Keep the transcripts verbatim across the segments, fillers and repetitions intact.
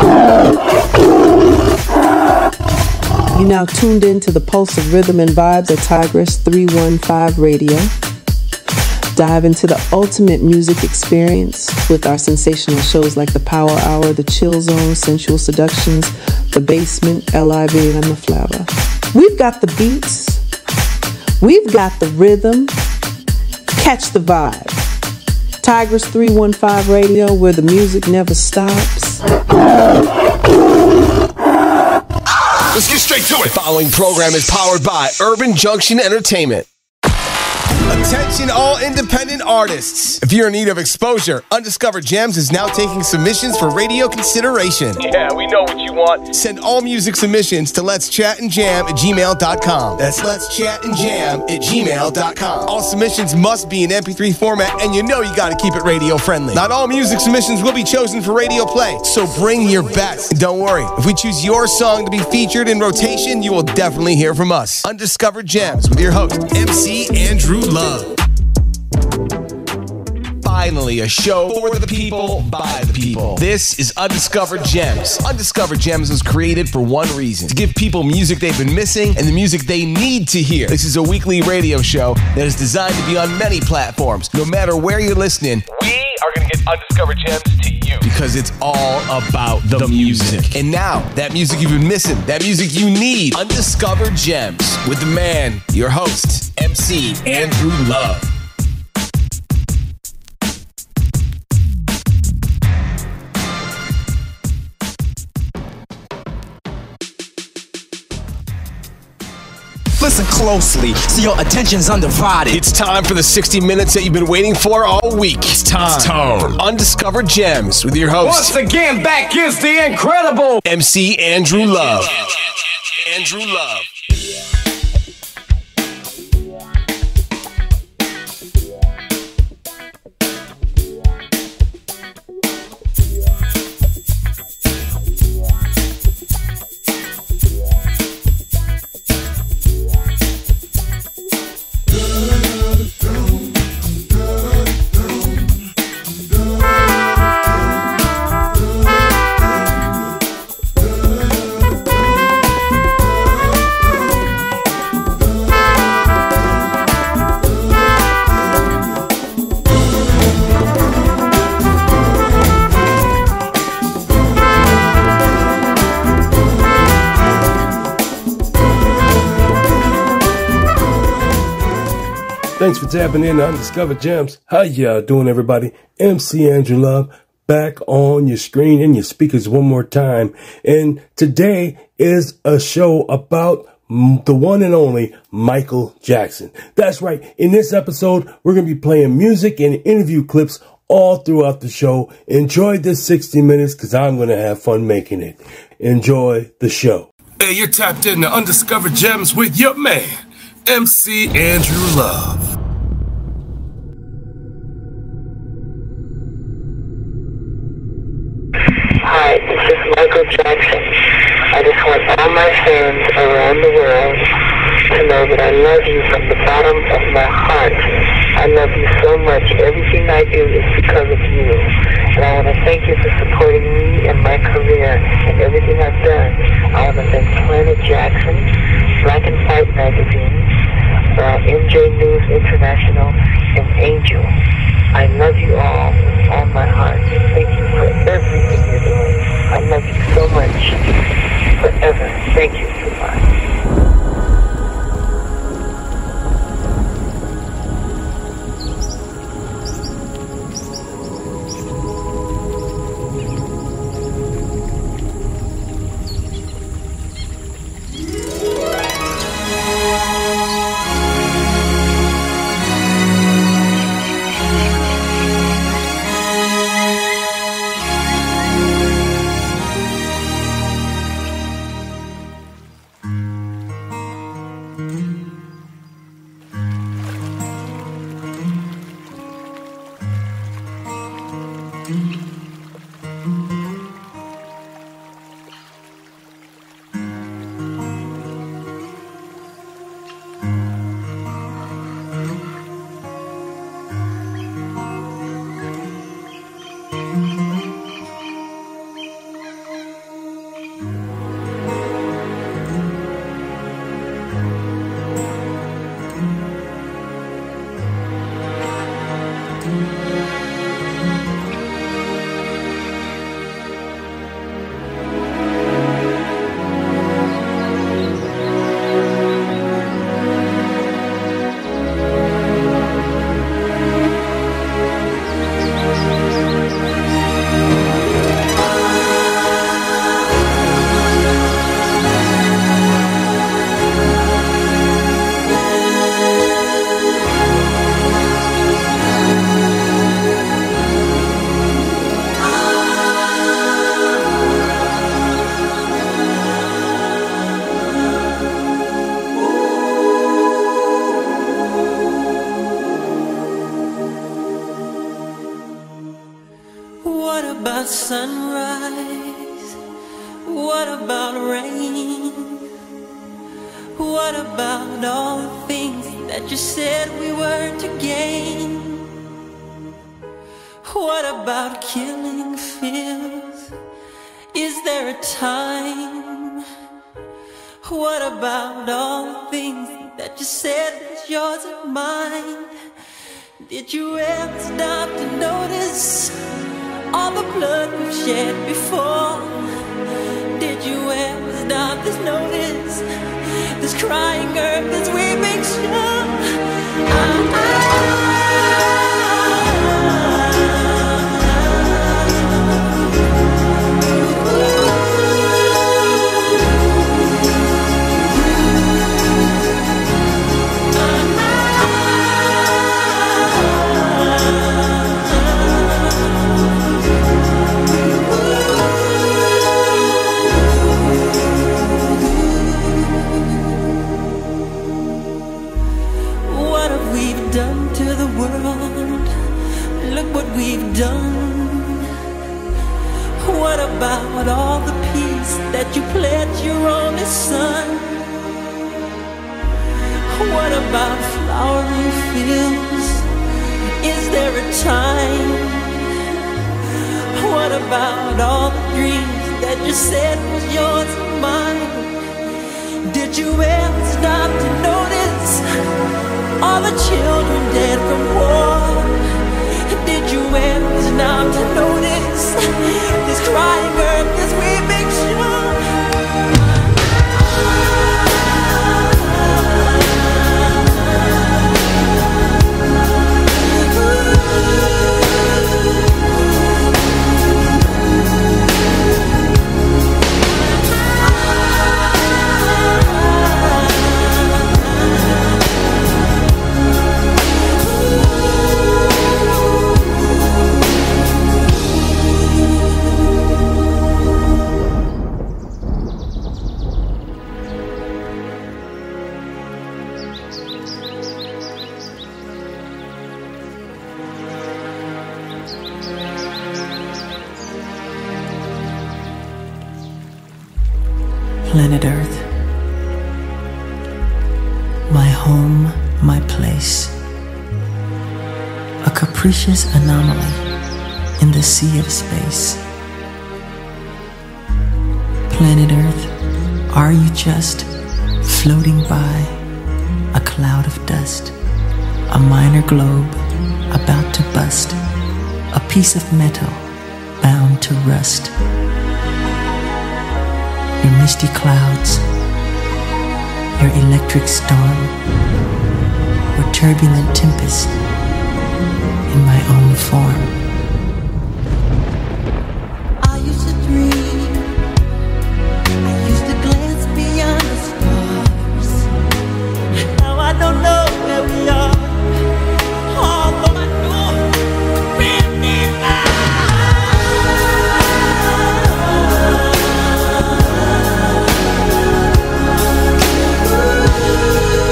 You now tuned in to the pulse of rhythm and vibes at Tigress three one five Radio. Dive into the ultimate music experience with our sensational shows like the Power Hour, the Chill Zone, Sensual Seductions, the Basement, L I V, and the Flower. We've got the beats. We've got the rhythm. Catch the vibe. Tigress three one five Radio, where the music never stops. Let's get straight to it. The following program is powered by Urban Junction Entertainment. Attention all independent artists. If you're in need of exposure, Undiscovered Gemz is now taking submissions for radio consideration. Yeah, we know what you want. Send all music submissions to let's chat and jam at gmail dot com. That's let's chat and jam at gmail dot com. All submissions must be in M P three format, and you know you gotta keep it radio friendly. Not all music submissions will be chosen for radio play, so bring your best. And don't worry, if we choose your song to be featured in rotation, you will definitely hear from us. Undiscovered Gemz with your host, M C Andrew Love. Finally, a show for the people, by the people. This is Undiscovered Gemz. Undiscovered Gemz was created for one reason: to give people music they've been missing and the music they need to hear. This is a weekly radio show that is designed to be on many platforms. No matter where you're listening, we are going to get Undiscovered Gemz to you. Because it's all about the, the music. music. And now, that music you've been missing, that music you need, Undiscovered Gemz with the man, your host, M C Andrew Love. Listen closely, so your attention's undivided. It's time for the sixty minutes that you've been waiting for all week. It's time, it's time. for Undiscovered Gemz with your host. Once again, back is the incredible M C Andrew Love. Andrew Love. Thanks for tapping in to Undiscovered Gemz. How y'all doing, everybody? M C Andrew Love back on your screen and your speakers one more time. And today is a show about the one and only Michael Jackson. That's right. In this episode, we're going to be playing music and interview clips all throughout the show. Enjoy this sixty minutes because I'm going to have fun making it. Enjoy the show. Hey, you're tapped into Undiscovered Gemz with your man, M C Andrew Love. Hi, this is Michael Jackson. I just want all my fans around the world to know that I love you from the bottom of my heart. I love you so much. Everything I do is because of you. And I want to thank you for supporting me and my career and everything I've done. I want to thank Planet Jackson, Black and White Magazine, uh, M J News International, and Angel. I love you all with all my heart. Thank you for everything you're doing. I love you so much. Forever. Thank you. Goodbye. What about rain? What about all the things that you said we were to gain? What about killing fears? Is there a time? What about all the things that you said was yours and mine? Did you ever stop to notice all the blood we've shed before? Did you ever stop to notice this crying earth, this weeping shore? I, I, we've done. What about all the peace that you pledged your only son? What about flowering fields? Is there a time? What about all the dreams that you said was yours and mine? Did you ever stop to notice all the children dead from war? Did you ever stop to notice this crying earth, this weeping shore? Planet Earth, my home, my place, a capricious anomaly in the sea of space. Planet Earth, are you just floating by a cloud of dust, a minor globe about to bust, a piece of metal bound to rust? Your misty clouds, your electric storm, or turbulent tempest in my own form. I used to dream, I used to glance beyond the stars. Now I don't know where we are, although I know we're nearby.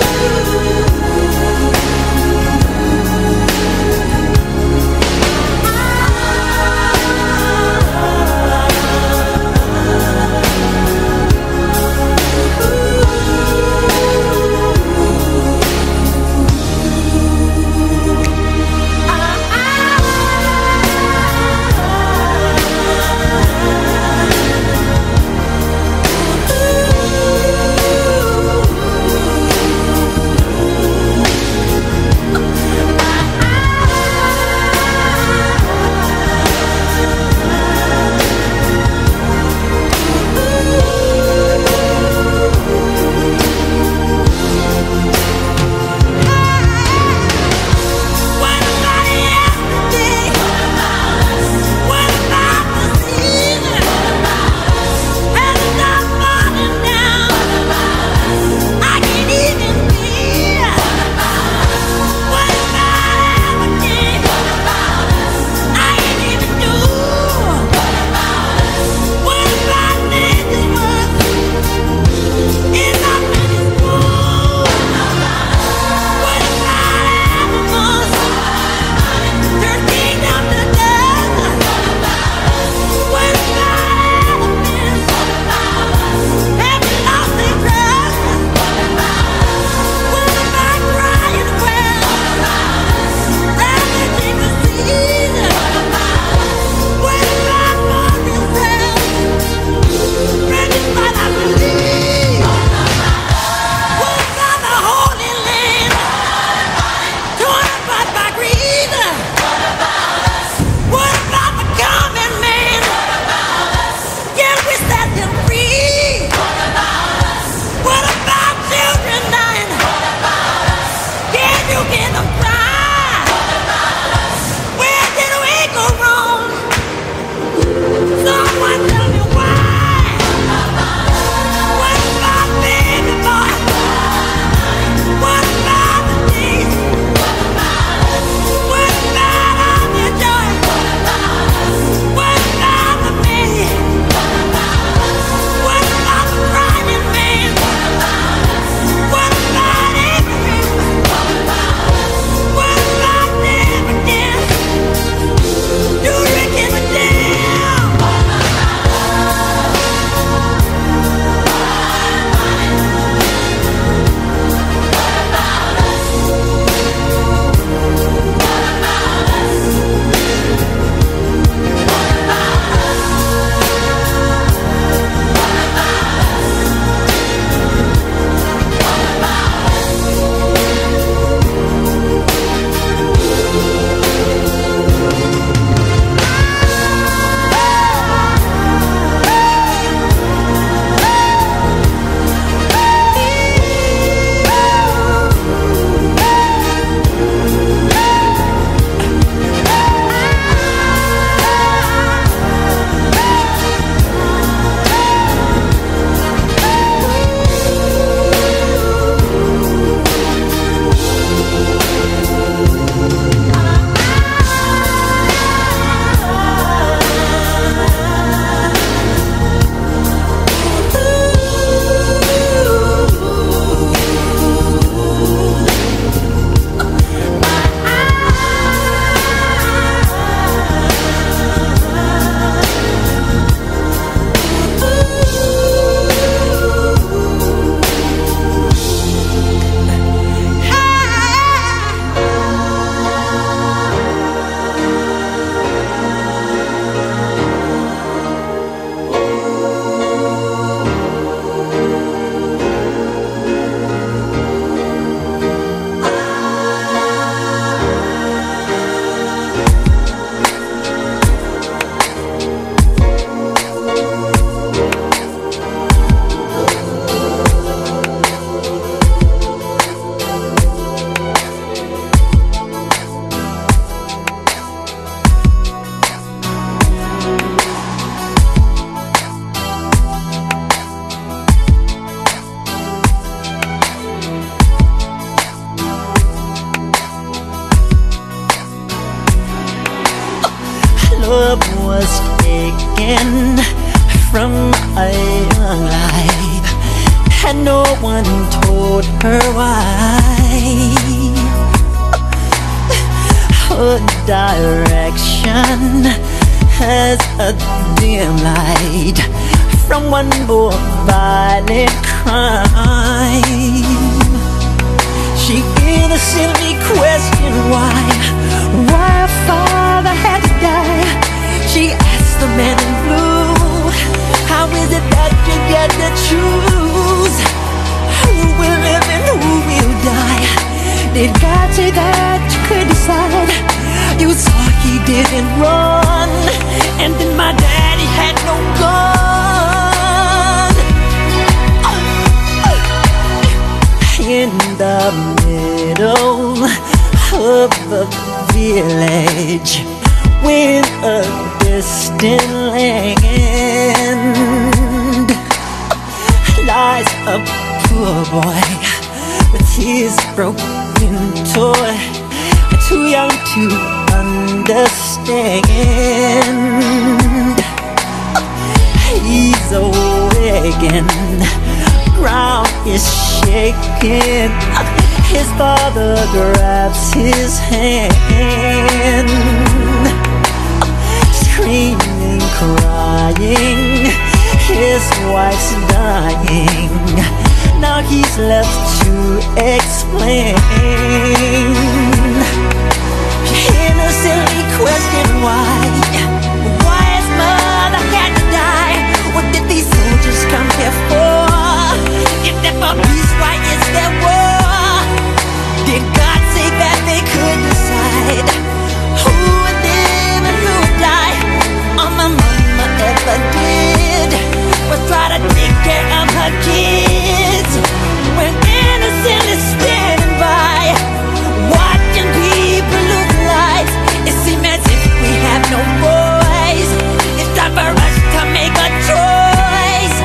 I was taken from a young life, and no one told her why. Her direction has a dim light from one more violent crime. She innocently questioned why, why her father had to die. She asked the man in blue, how is it that you get to choose who will live and who will die? Did God say that you could decide? You saw he didn't run, and then my daddy had no gun. In the middle of the village, in a distant land, lies a poor boy with his broken toy, too young to understand. He's awakened, ground is shaking. His father grabs his hand, screaming, crying, his wife's dying. Now he's left to explain. She innocently questioned why, why his mother had to die. What did these soldiers come here for? If they're for peace, why is there war? Did God say that they could decide who would live and who would die? All my mama ever did was try to take care of her kids, when innocent is standing by, watching people lose lives. It seems as if we have no voice. It's time for us to make a choice.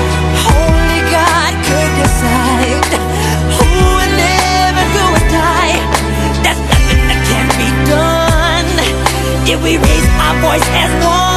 Only God could decide who would live and who would die. There's nothing that can be done if we raise our voice as one.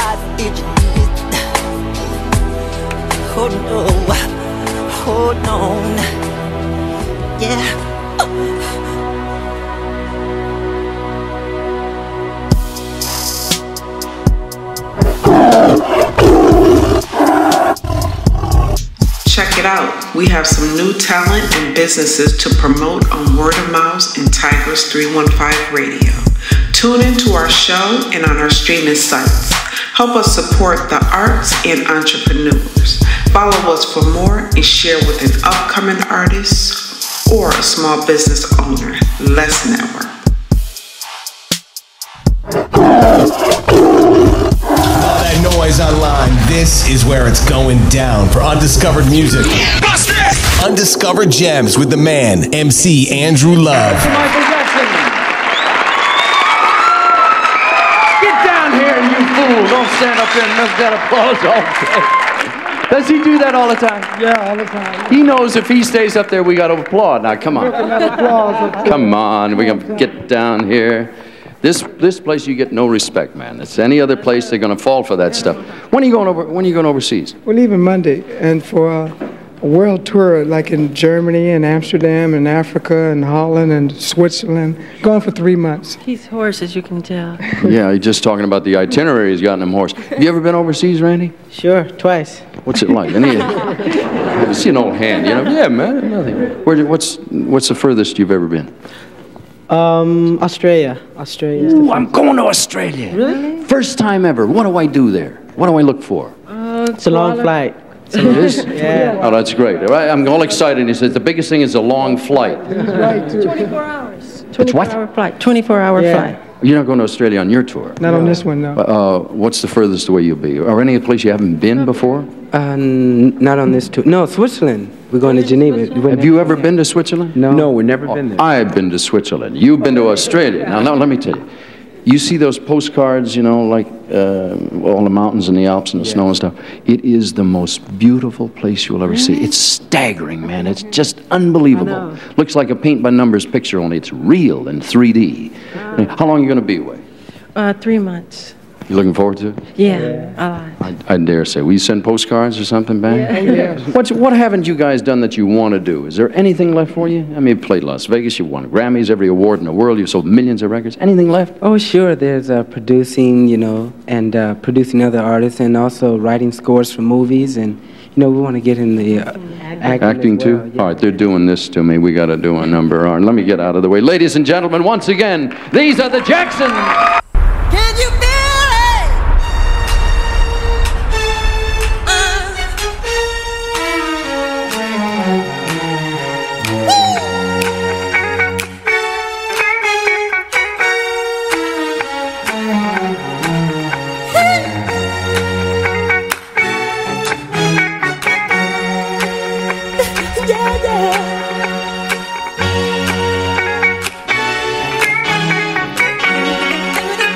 Oh no, Check it out. We have some new talent and businesses to promote on Word of Mouth and Tigress three one five Radio. Tune into our show and on our streaming sites. Help us support the arts and entrepreneurs. Follow us for more and share with an upcoming artist or a small business owner. Let's network. All that noise online, this is where it's going down for undiscovered music. Undiscovered Gems with the man, M C Andrew Love. Michael Jackson. Get down here, you fool. Don't stand up there and milk that applause all day. Does he do that all the time? Yeah, all the time. He knows if he stays up there, we got to applaud. Now, come on. Come on. We're going to get down here. This this place you get no respect, man. It's any other place they're going to fall for that stuff. When are you going over? When are you going overseas? We're leaving Monday, and for uh, a world tour, like in Germany and Amsterdam and Africa and Holland and Switzerland, going for three months. He's hoarse, as you can tell. Yeah, he's just talking about the itinerary he's gotten him hoarse. Have you ever been overseas, Randy? Sure, twice. What's it like? Any, I see an old hand, you know? Yeah, man, nothing. Where, what's what's the furthest you've ever been? Um, Australia. Australia. Ooh, I'm going to Australia. Really? First time ever. What do I do there? What do I look for? Uh, It's a long flight. It is? Yeah. Oh, that's great. All right, I'm all excited. He says the biggest thing is a long flight. twenty-four hours. It's what? twenty-four hour flight. twenty-four hour Yeah. flight. You're not going to Australia on your tour? Not on this one, no. Uh, what's the furthest away you'll be? Or any place you haven't been before? Uh, n- not on this tour. No, Switzerland. We're going to Geneva. Have you ever been to Switzerland? No. No, we've never been there. I've been to Switzerland. You've been to Australia. Now, now let me tell you. You see those postcards, you know, like uh, all the mountains and the Alps and the Yeah. snow and stuff. It is the most beautiful place you'll ever see. It's staggering, man. It's just unbelievable. Looks like a paint by numbers picture, only it's real in three D. How long are you going to be away? Uh, three months. You looking forward to it? Yeah. Uh, I, I dare say. Will you send postcards or something back? Yeah. Yeah. What's, what haven't you guys done that you want to do? Is there anything left for you? I mean, you played Las Vegas, you won Grammys, every award in the world, you've sold millions of records. Anything left? Oh, sure. There's uh, producing, you know, and uh, producing other artists, and also writing scores for movies, and you know, we want to get in the uh, acting, Acting as too? well, yeah. All right, they're doing this to me. We got to do a number. All right, let me get out of the way. Ladies and gentlemen, once again, these are the Jacksons. Can you feel it? Yeah, yeah. Do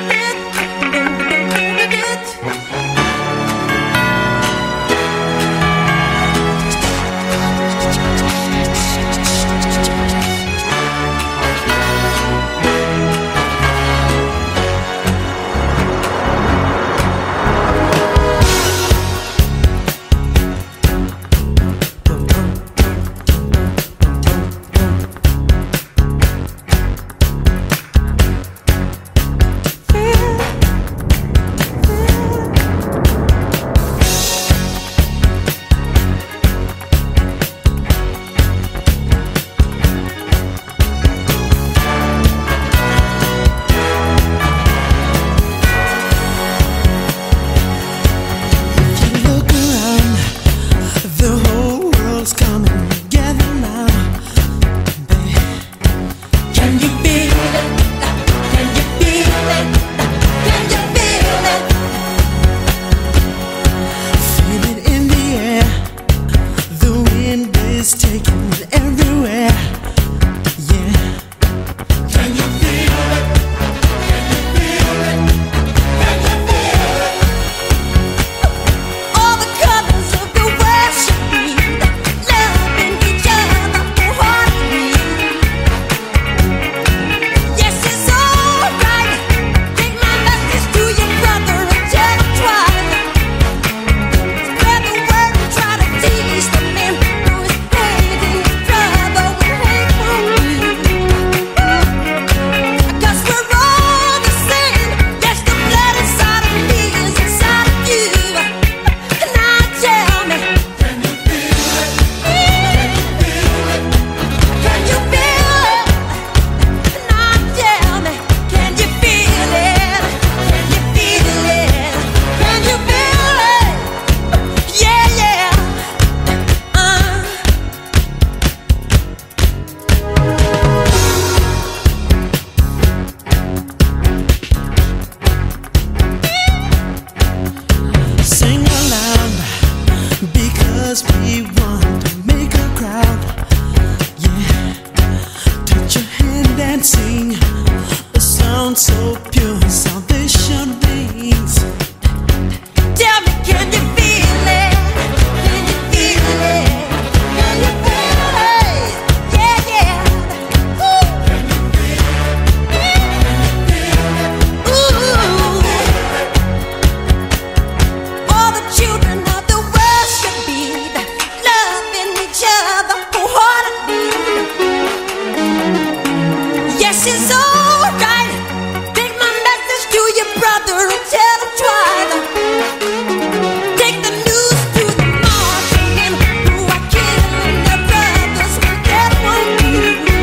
Yes, it's alright. Take my message to your brother and tell him twice. Take the news to the marching who are killing their brothers. That won't do.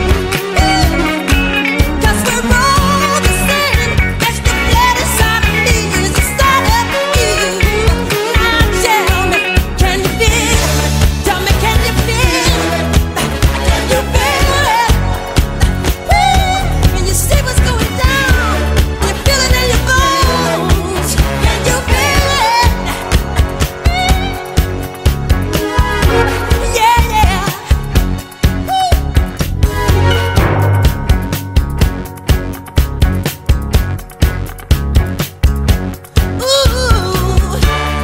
'Cause we're all the same. Yes, the blood inside of me is inside of you. Now tell me, can you feel it? Tell me, can you feel it? Can you feel it? Can you see what's going down? You feel it in your bones. Can you feel it? Yeah, yeah. Ooh.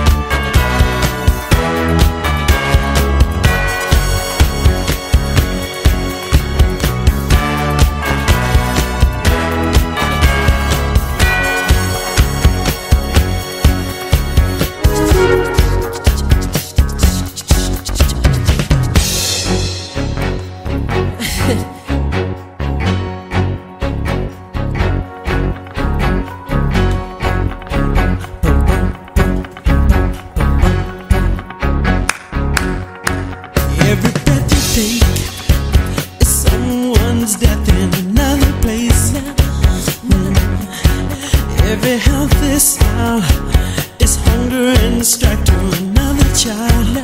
Every breath you take is someone's death in another place. Mm. Every healthy smile is hunger and strife to another child.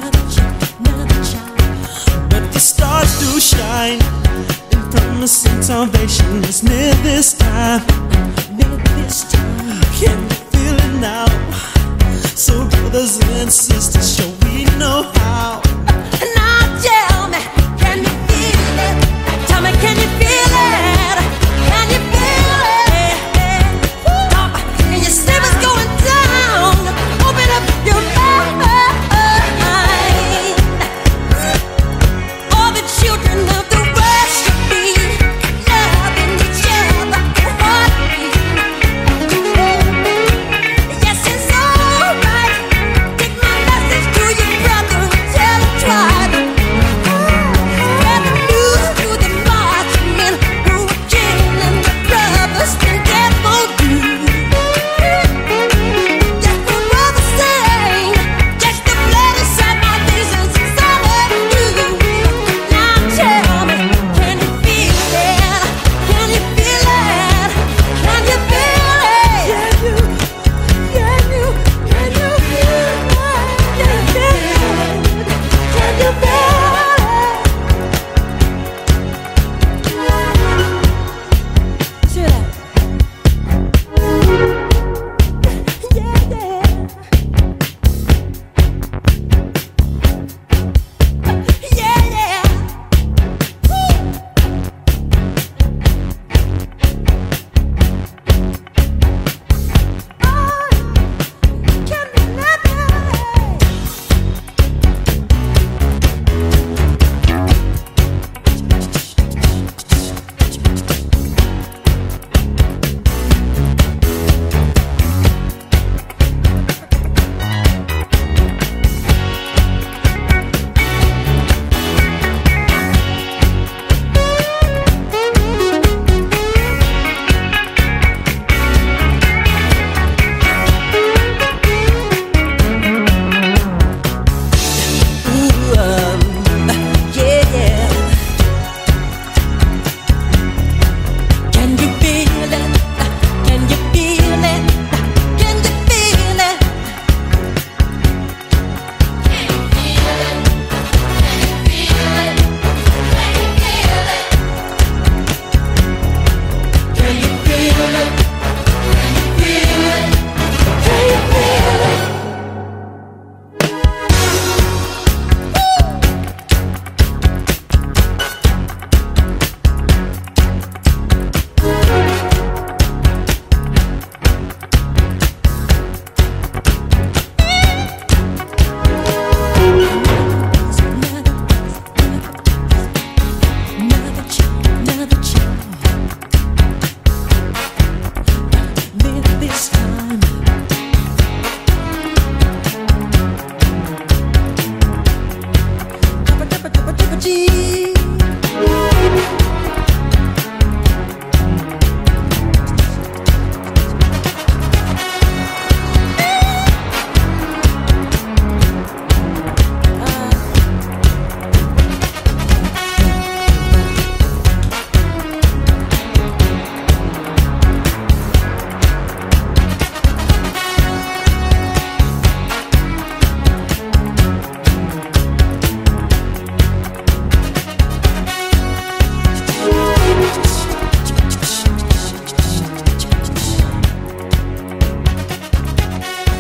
But the stars do shine, and promising salvation is near this time. Can you feel it now? So brothers and sisters, show we know how. Now tell me, can you feel it? Tell me, can you feel it? Can you feel it? Talk, can you see what's going down? Open up your mind. All the children of the world should be loving each other and heartbeat. Yes, it's alright. Take my message to your brother.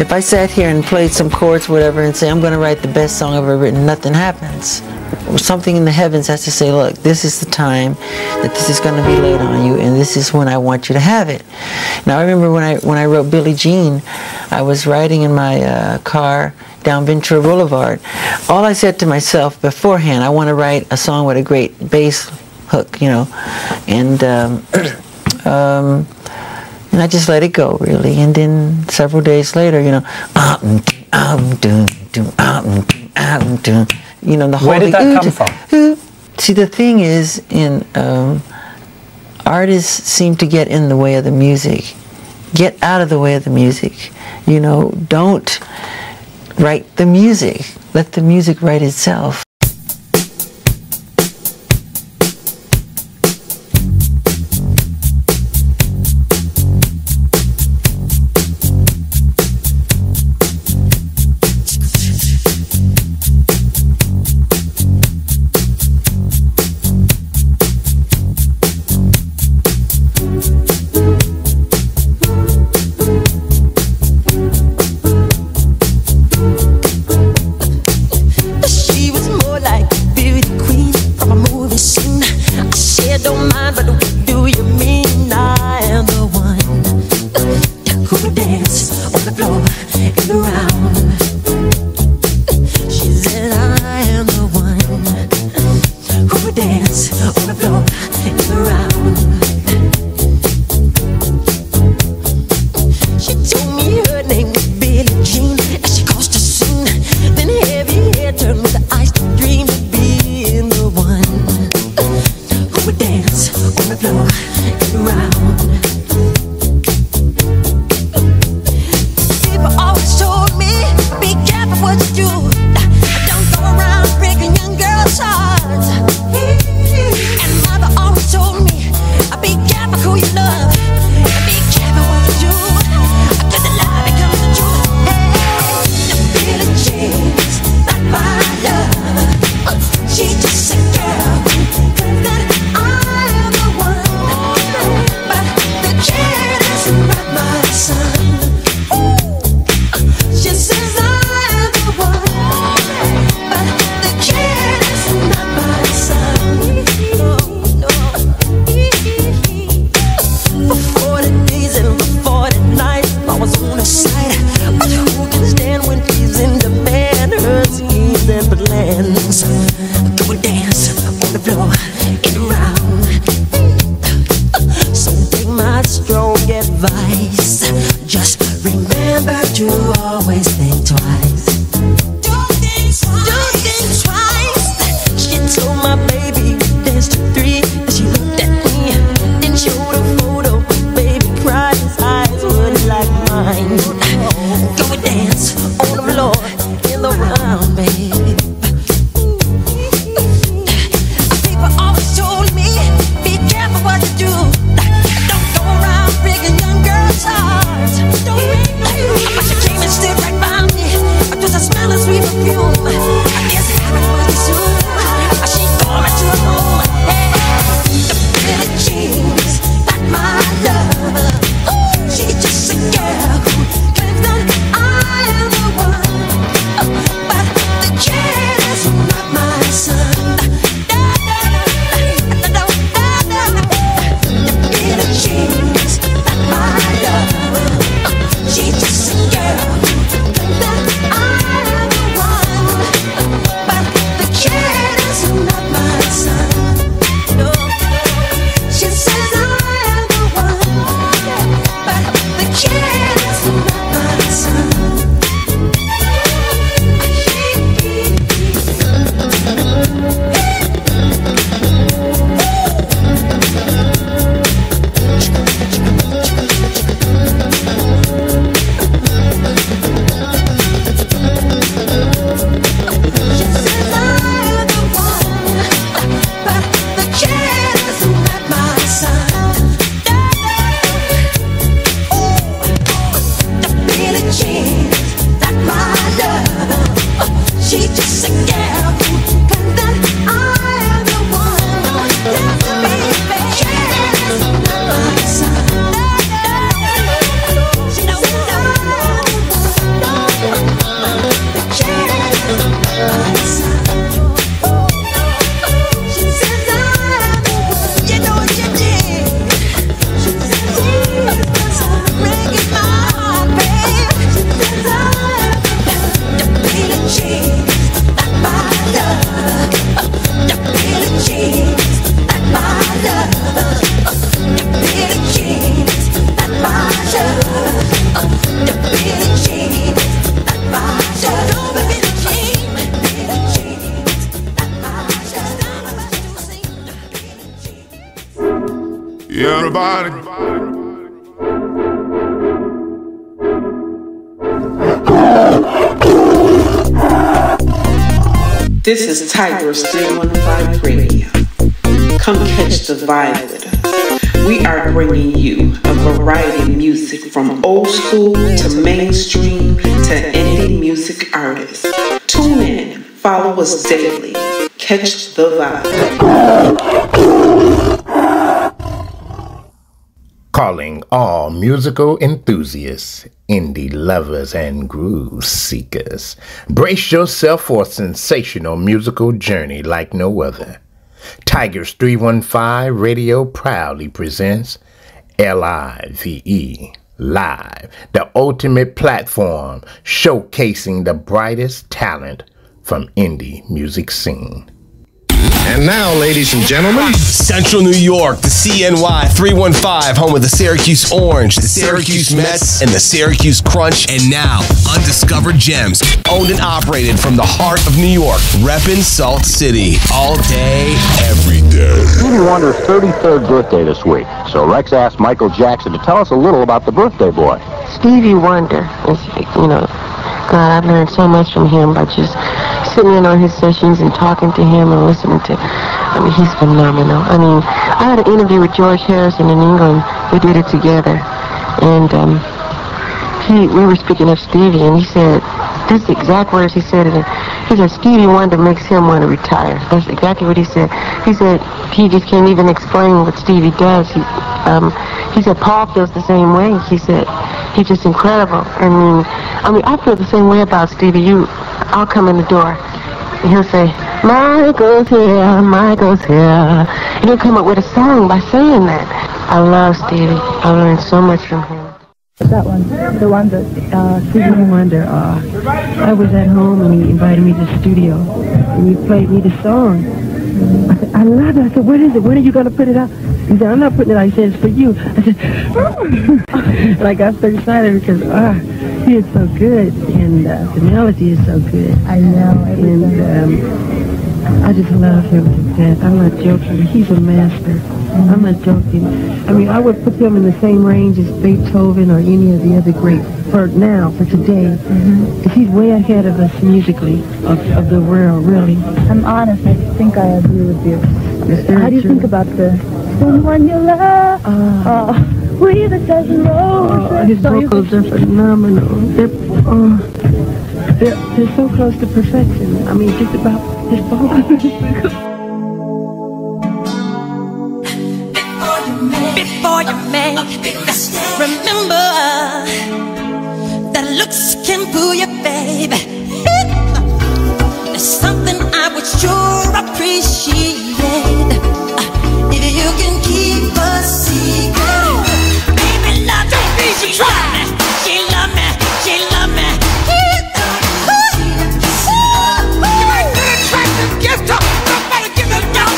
If I sat here and played some chords, whatever, and say, I'm going to write the best song I've ever written, nothing happens. Something in the heavens has to say, look, this is the time that this is going to be laid on you, and this is when I want you to have it. Now, I remember when I, when I wrote Billie Jean, I was riding in my uh, car down Ventura Boulevard. All I said to myself beforehand, I want to write a song with a great bass hook, you know, and um, um, and I just let it go, really. And then several days later, you know, um, um, dum, dum, um, um, dum, you know, the whole Where did thing. that come from? See, the thing is, in um, artists seem to get in the way of the music. Get out of the way of the music. You know, don't write the music. Let the music write itself. Came and stood right by Everybody. This is Tigress three one five Radio. Come catch the vibe with us. We are bringing you a variety of music from old school to mainstream to indie music artists. Tune in, follow us daily. Catch the vibe. Calling all musical enthusiasts, indie lovers, and groove seekers. Brace yourself for a sensational musical journey like no other. Tigers three one five Radio proudly presents L I V E Live, the ultimate platform showcasing the brightest talent from indie music scene. And now, ladies and gentlemen, Central New York, the C N Y three one five, home of the Syracuse Orange, the Syracuse Mets, and the Syracuse Crunch. And now, Undiscovered Gemz, owned and operated from the heart of New York, reppin' Salt City, all day, every day. Stevie Wonder's thirty-third birthday this week, so Rex asked Michael Jackson to tell us a little about the birthday boy. Stevie Wonder is, you know, God, I've learned so much from him by just sitting in on his sessions and talking to him and listening to, I mean, he's phenomenal. I mean, I had an interview with George Harrison in England. We did it together. And um, he, we were speaking of Stevie, and he said, this is the exact words he said. It. He said, Stevie Wonder makes him want to retire. That's exactly what he said. He said, he just can't even explain what Stevie does. He, um, he said, Paul feels the same way. He said, he's just incredible. I mean, I mean, I feel the same way about Stevie. You, I'll come in the door, and he'll say, Michael's here, Michael's here. And he'll come up with a song by saying that. I love Stevie. I learned so much from him. That one, the one that uh, Stevie Wonder, uh, I was at home and he invited me to the studio and he played me the song. I said, I love it. I said, what is it? When are you going to put it out? He said, I'm not putting it out. He said, it's for you. I said, and I got so excited because, ah, he is so good and uh, the melody is so good. I know. And um, I just love him to death. I'm not joking. He's a master. I'm not joking. I mean, I would put him in the same range as Beethoven or any of the other greats for now, for today. Mm-hmm. He's way ahead of us musically, of, of the world, really. I'm honest. I think I agree with you. How do you true. think about the someone you love? Uh, oh, we the dozen roses. Oh, his vocals are phenomenal. They're, uh, they're, they're so close to perfection. I mean, just about his vocals. Before you make remember that looks can fool you, baby. There's something I would sure appreciate if you can keep a secret. Baby, love me, she love me, she love me, she love me. You might get a attractive gift, nobody give a damn.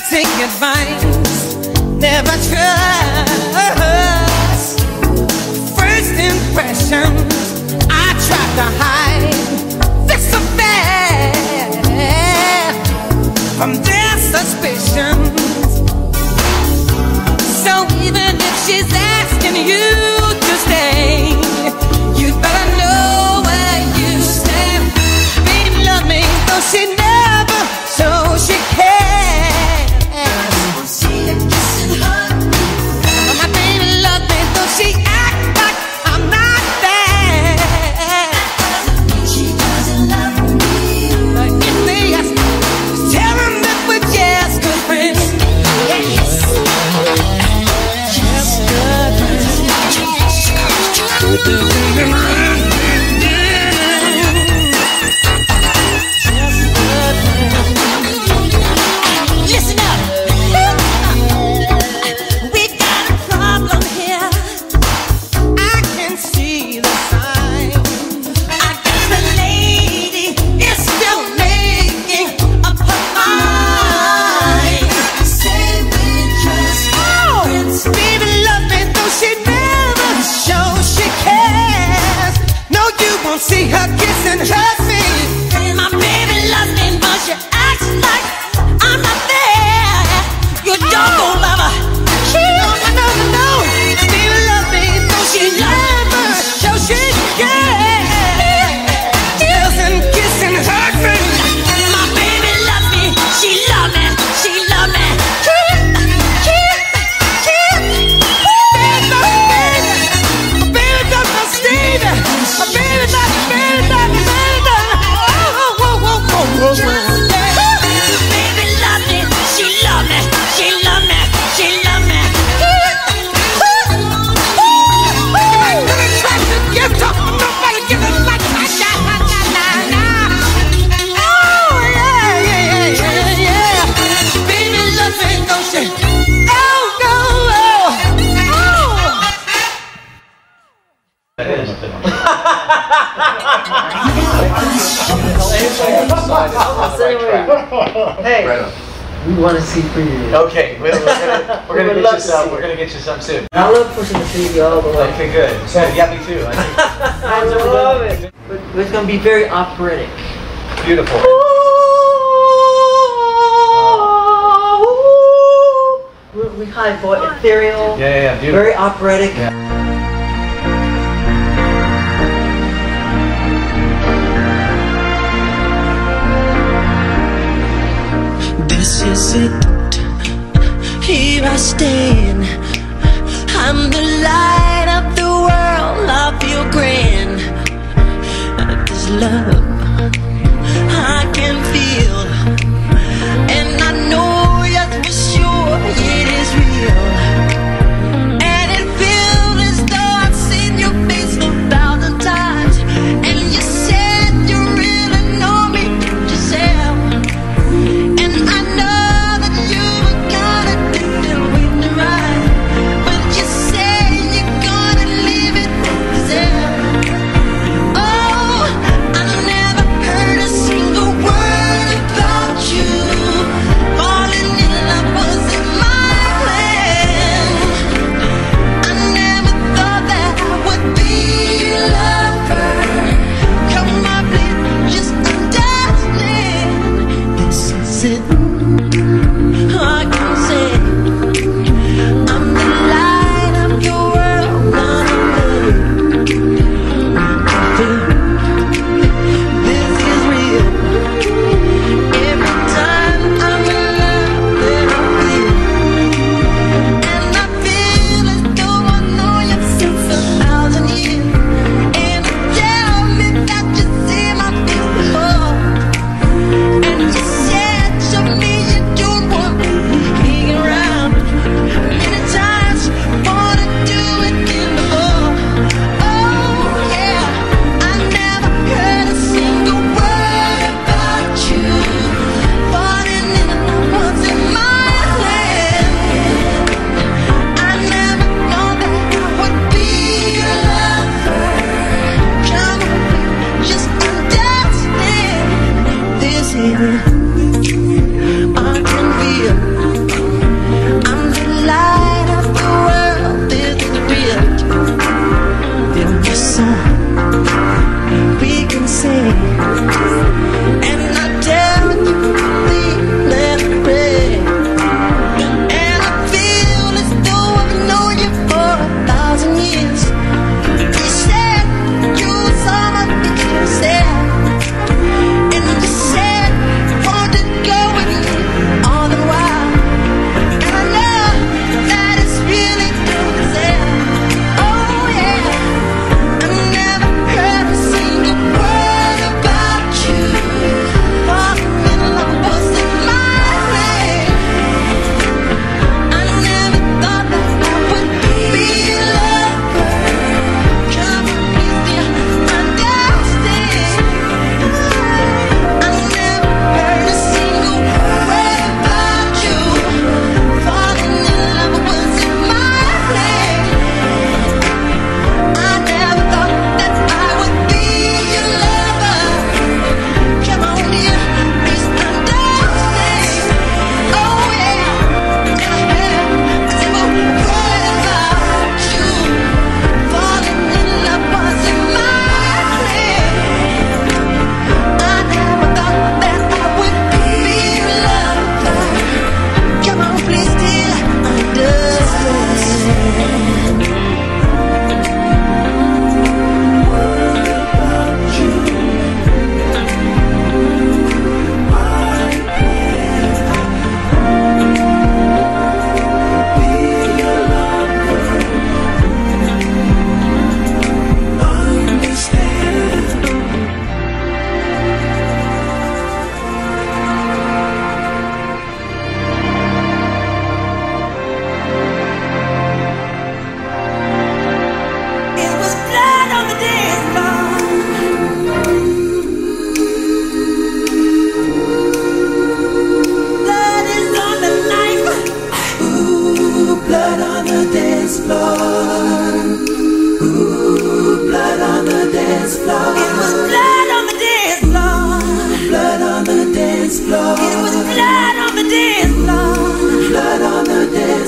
take advice, never trust. First impressions, I tried to hide this affair from their suspicions. So even if she's asking you to stay, you better know where you stand. Baby, love me, though she never shows she cares. My baby, love me, though she act like I'm not there. She doesn't love me. But if they ask, tell them that we're just good friends. Yes. Just good friends. Listen up. We got a problem here. I can see the sign. I guess the lady is still making up her mind. Say we're just friends. Baby, love me, though she never shows she cares. No, you won't see her kissing her feet. My baby loves me, but she acts like I'm not there. You don't go love her. She don't know, no, no. Baby love me, though she never shows she cares. Doesn't kissing her feet. My baby loves me, she love me, she love me. Keep, keep, keep. Baby, my baby, my baby does not stay there. My baby does, baby does, baby does. Oh, oh, oh, oh, oh, oh. Baby love me, she love me, she love me, she love me. I'm gonna try to give to nobody give it like that. Oh yeah, yeah, yeah, yeah, yeah. Baby love me, don't she? Oh no, Hey, we want to see for you. Okay, we're, we're gonna we're gonna get you some. We're gonna get you some soon. I love pushing the T V all the way. Okay, good. Good. Yeah, me too. I think. I love it. But it's gonna be very operatic. Beautiful. We, we call it boy ethereal. Yeah, yeah, yeah. Beautiful. Very operatic. Yeah. this is it. Here I stand. I'm the light of the world. I feel grand. This love I can feel, and I know yes for sure it is real. And it feels as though I've seen your face a thousand times. And you said you really know me yourself. And I know that you were gonna do it with the right, but you say you're gonna leave it with yourself. Oh, I never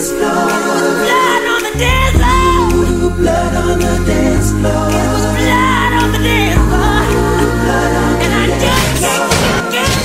dance floor. Blood on the dance floor. Blood on the dance floor. It was blood on the dance floor. Blood on the and I just can't get it.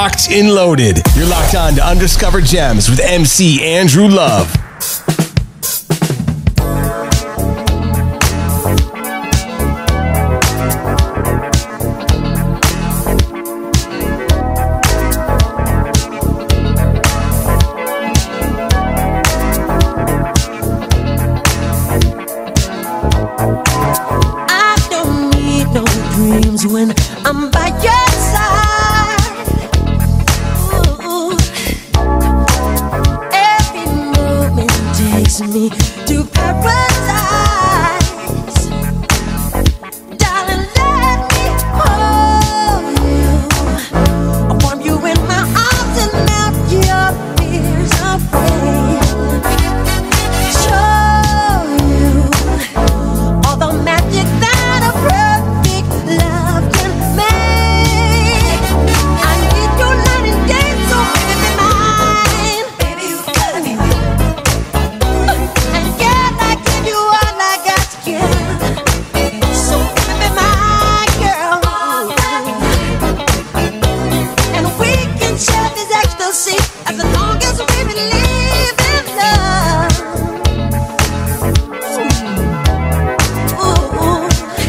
locked and loaded. You're locked on to Undiscovered Gemz with M C Andrew Love. I don't need no dreams when I'm by your side. Ooh. Every moment takes me to paradise. Darling, let me hold you. I warm you in my arms and melt your fears away. Show you all the magic that a perfect love can make. I need you night and day, so baby be mine. Baby, you gotta be mine. And girl, I give you all I got to give. So baby be my girl. And we can share this ecstasy as long as we believe in love. Ooh.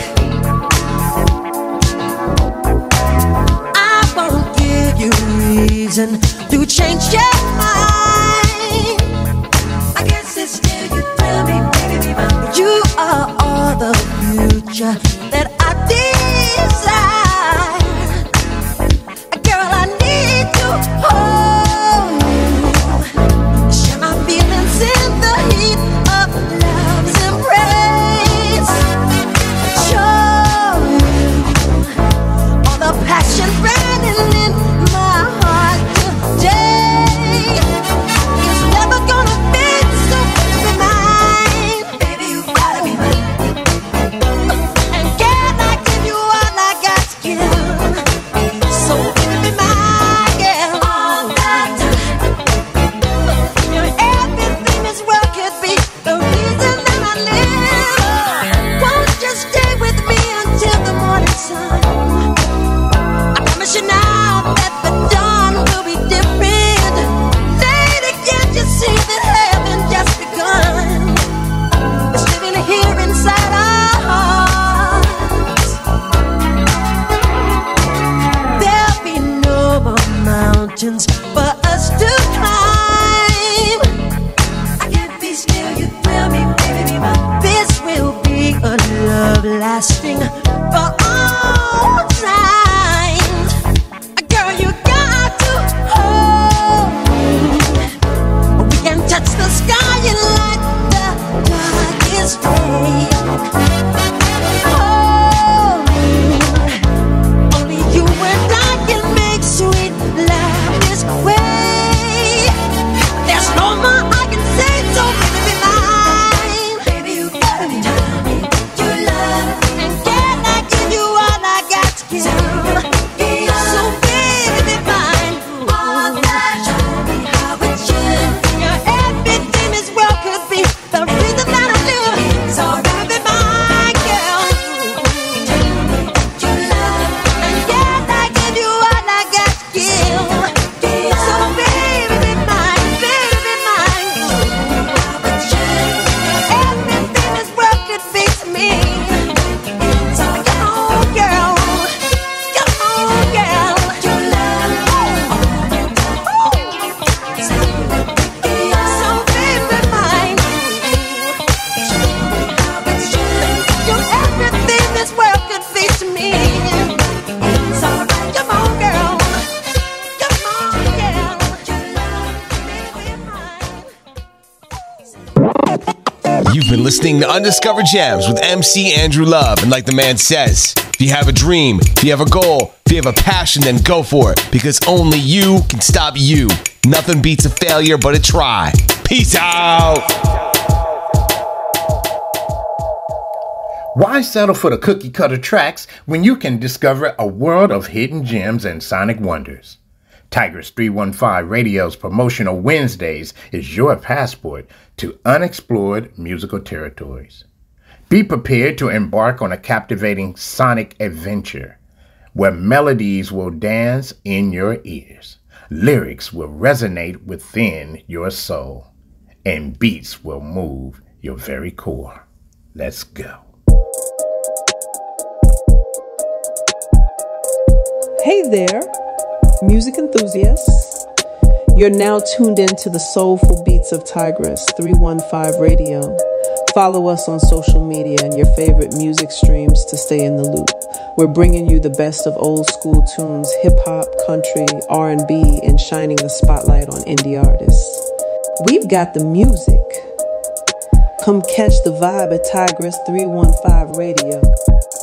I won't give you reason to change your mind. I guess it's still you thrill me, baby, be mine. You are all the future that I desire. Girl, I need to hold you. Share my feelings in the heat of love's embrace. Show you all the passion burning in my heart today. It's never gonna be so baby mine. Baby, you gotta be mine. And can I give you all I got to give? So baby be my girl. All the time. Your everything this world could be the reason that I live. Won't you stay with me until the morning sun? I promise you now that the dawn will be different. Lady, can't you see that heaven just begun? It's living here inside our hearts. There'll be no more mountains for us to climb. I can't be still, you thrill me, baby, be mine. This will be a love lasting for all times. Girl, you got to hold me. We can touch the sky and light the darkest day. Hold me. Only you and I can make sweet love this way. There's no more I can say, so baby be mine. Baby, you gotta be mine. You love, and can I give you all I got to give? So baby be mine. All that show me how it should. Your everything this world could be the reason that I live. So baby be my girl. You love, and can I give you all I got to give? So baby be mine, baby be mine. Everything this world could be to me. So come on, girl. Come on, girl. You love, so baby be mine. You're everything this world could be to me. So come on, girl. Come on, girl. You've been listening to Undiscovered Gemz with M C Andrew Love. And like the man says, if you have a dream, if you have a goal, if you have a passion, then go for it. Because only you can stop you. Nothing beats a failure but a try. Peace out. Why settle for the cookie cutter tracks when you can discover a world of hidden gems and sonic wonders? Tigress three one five Radio's Promotional Wednesdays is your passport to unexplored musical territories. Be prepared to embark on a captivating sonic adventure. where melodies will dance in your ears, lyrics will resonate within your soul, and beats will move your very core. Let's go. Hey there, music enthusiasts. You're now tuned in to the soulful beats of Tigress three one five Radio. Follow us on social media and your favorite music streams to stay in the loop. We're bringing you the best of old school tunes, hip-hop, country, R and B, and shining the spotlight on indie artists. We've got the music. Come catch the vibe at Tigress three one five Radio.